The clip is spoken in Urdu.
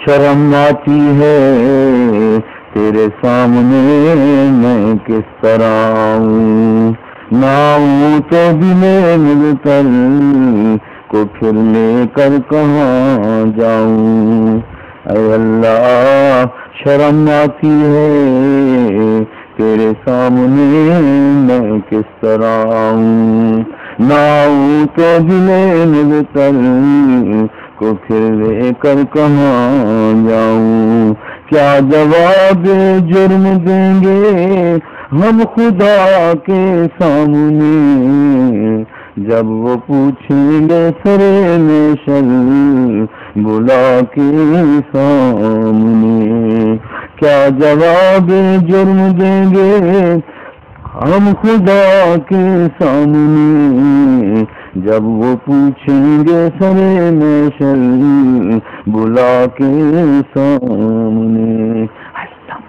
شرم آتی ہے تیرے سامنے میں کس طرح آؤں، نہ آؤں تو دل مبتل کو پھر لے کر کہاں جاؤں۔ اے اللہ شرم آتی ہے تیرے سامنے میں کس طرح آؤں، نہ آؤں تو دل مبتل کو پھر لے کر کہاں جاؤں۔ کیا جواب جرم دیں گے ہم خدا کے سامنے، جب وہ پوچھیں گے سرے میں شل بلا کے سامنے۔ کیا جواب جرم دیں گے ہم خدا کے سامنے، جب وہ پوچھیں گے سرے میں شل بلا کے سامنے۔